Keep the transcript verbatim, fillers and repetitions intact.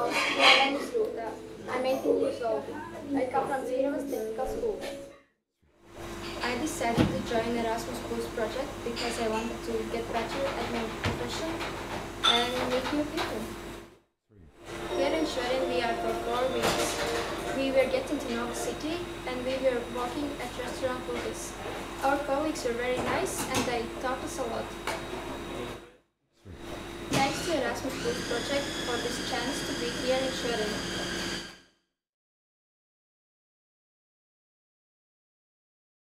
Hello, my name is Rūta. I'm eighteen years old. I come from Cīravas Technical School. I decided to join ErasmusPlus project because I wanted to get better at my profession and meet new people. Here in Schwerin we are for four weeks. We were getting to know the city and we were working at Restaurant Lukas. Our colleagues were very nice and they taught us a lot. Thanks to ErasmusPlus project for this chance to be here in Schwerin.